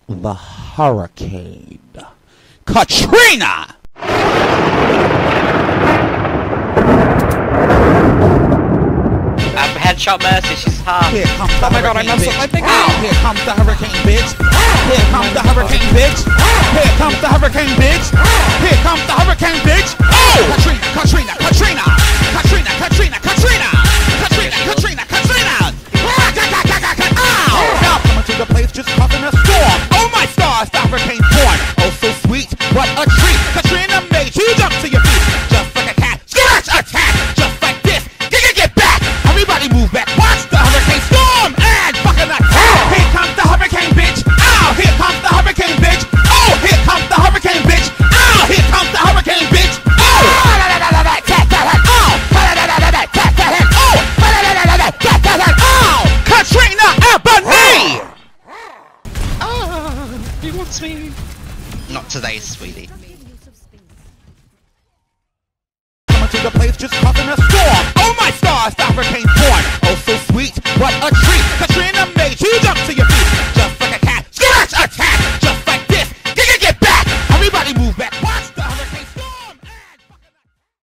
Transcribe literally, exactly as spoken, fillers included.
the hurricane, Katrina! Um, headshot Mercy, she's half. Here comes the Oh my god, I hurricane, messed up bitch. my thinking! Ow, here comes the hurricane, bitch. Here comes the hurricane, bitch. Here comes the hurricane, bitch. Here comes the hurricane, bitch. Oh! Katrina, Katrina, Katrina. Katrina, Katrina, Katrina. Katrina, Katrina, Katrina. Ow! Now coming to the place, just causing a storm. Oh my stars, the hurricane's born. Oh so sweet, what a treat. Katrina made you jump to your feet. Just like a cat, scratch attack. Just like this, get, get, get back. Everybody move back, watch the hurricane storm and fucking attack. Here comes the hurricane, bitch. Ow, here comes the hurricane, bitch. Oh, here comes the hurricane, bitch. Ow, here comes the hurricane, bitch. Oh, oh, Katrina Ebony. Ah, he wants me. Not today, sweetie. Coming to the place, just causing a storm. Oh my stars, the hurricane